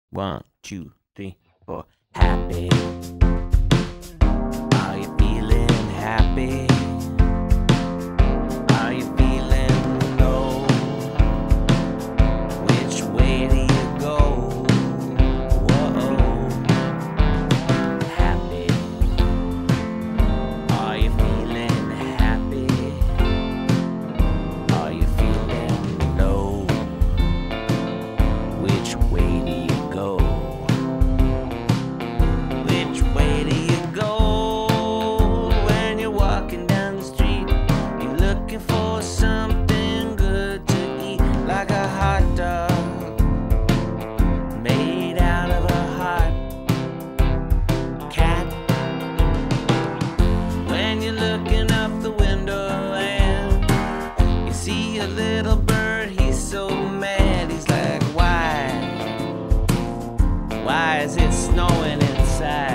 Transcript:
1, 2, 3, 4. Happy. Are you feeling happy? Are you feeling low? Which way do you go? Whoa. Happy. Are you feeling happy? Are you feeling low? Which way do you go? Which way do you go when you're walking down the street? You're looking for something good to eat, like a hot dog made out of a hot cat. When you're looking up the window and you see a little bird, he's so mad, he's like, why is it snowing inside?